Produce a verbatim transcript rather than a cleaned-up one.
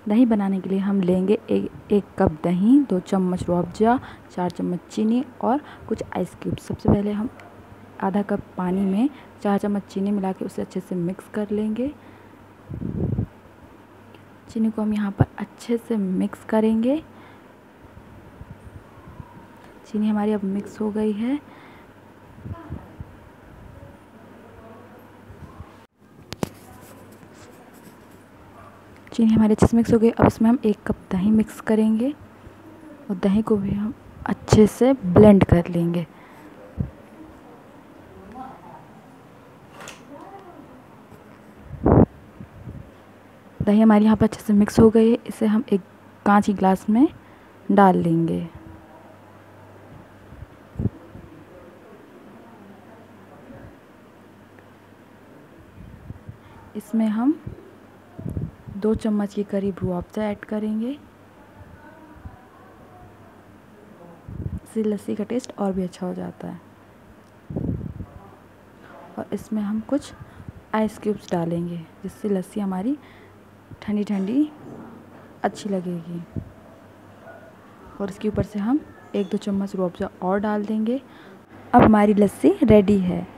दही बनाने के लिए हम लेंगे एक एक कप दही, दो चम्मच रूह अफ़ज़ा, चार चम्मच चीनी और कुछ आइस क्यूब। सबसे पहले हम आधा कप पानी में चार चम्मच चीनी मिला के उसे अच्छे से मिक्स कर लेंगे। चीनी को हम यहाँ पर अच्छे से मिक्स करेंगे। चीनी हमारी अब मिक्स हो गई है। चीनी हमारी अच्छे से मिक्स हो गई। अब इसमें हम एक कप दही मिक्स करेंगे और दही को भी हम अच्छे से ब्लेंड कर लेंगे। दही हमारी यहाँ पर अच्छे से मिक्स हो गई है। इसे हम एक कांच की ग्लास में डाल लेंगे। इसमें हम दो चम्मच के करीब रूह अफ़ज़ा ऐड करेंगे। इससे लस्सी का टेस्ट और भी अच्छा हो जाता है। और इसमें हम कुछ आइस क्यूब्स डालेंगे जिससे लस्सी हमारी ठंडी ठंडी अच्छी लगेगी। और इसके ऊपर से हम एक दो चम्मच रूह अफ़ज़ा और डाल देंगे। अब हमारी लस्सी रेडी है।